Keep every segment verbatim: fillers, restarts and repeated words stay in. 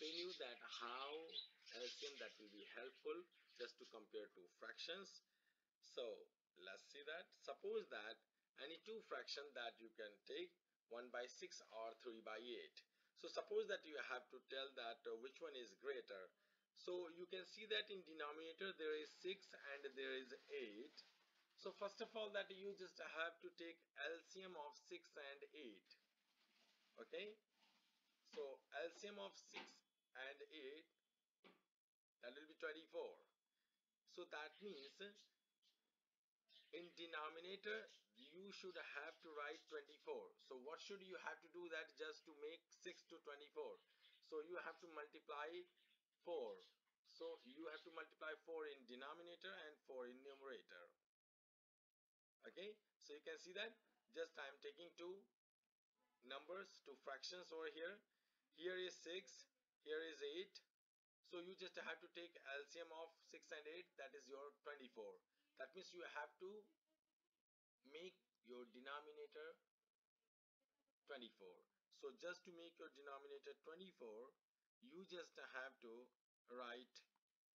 explain you that how L C M that will be helpful just to compare two fractions. So let's see that. Suppose that any two fraction that you can take one by six or three by eight. So suppose that you have to tell that uh, which one is greater. So you can see that in denominator there is six and there is eight. So first of all that you just have to take L C M of six and eight. Okay. So L C M of six and eight, that will be twenty-four. So that means in denominator you should have to write twenty-four. So what should you have to do that just to make six to twenty-four? So you have to multiply four. So you have to multiply four in denominator and four in numerator. Okay, so you can see that just I am taking two numbers, two fractions over here. Here is six, here is eight. So you just have to take L C M of six and eight, that is your twenty-four. That means you have to make your denominator twenty-four. So just to make your denominator twenty-four, you just have to write,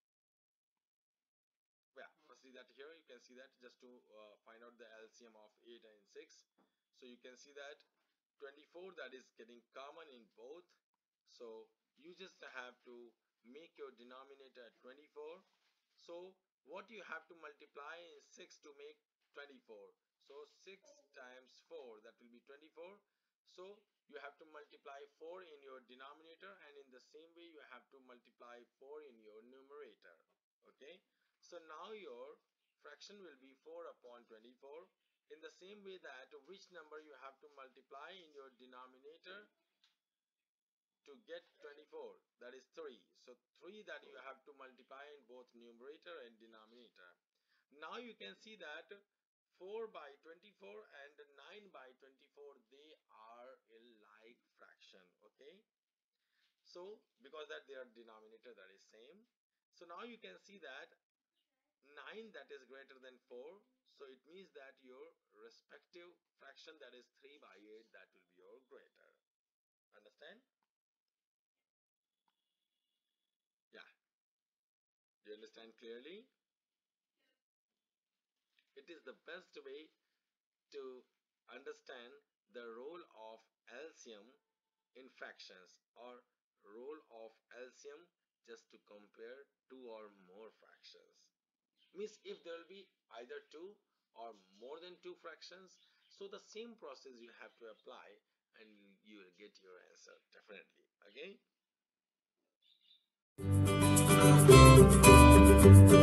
well, see that here you can see that just to uh, find out the L C M of eight and six. So you can see that twenty-four, that is getting common in both. So you just have to make your denominator twenty-four. So what you have to multiply is six to make twenty-four. So six times four, that will be twenty-four. So you have to multiply four in your denominator, and in the same way you have to multiply four in your numerator. Okay, so now your fraction will be four upon twenty-four. In the same way that which number you have to multiply in your denominator to get twenty-four, that is three. So three that you have to multiply in both numerator and denominator. Now you can see that four by twenty-four and nine by twenty-four, they are a like fraction. Okay, so because that their denominator that is same. So now you can see that nine that is greater than four, so it means that your respective fraction, that is three by eight, that will be your greater. Understand? Yeah, do you understand clearly? It is the best way to understand the role of L C M in fractions, or role of L C M just to compare two or more fractions. Means if there will be either two or more than two fractions, so the same process you have to apply and you will get your answer definitely. Okay.